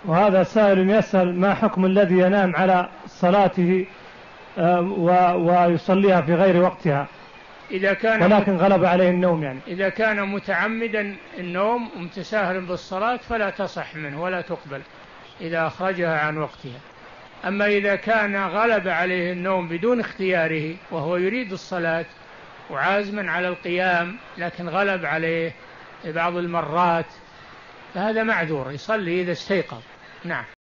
وهذا سائل يسأل: ما حكم الذي ينام على صلاته ويصليها في غير وقتها ولكن غلب عليه النوم يعني؟ إذا كان متعمدا النوم ومتساهل بالصلاة فلا تصح منه ولا تقبل إذا أخرجها عن وقتها. أما إذا كان غلب عليه النوم بدون اختياره وهو يريد الصلاة وعازما على القيام لكن غلب عليه بعض المرات فهذا معذور، يصلي إذا استيقظ. نعم.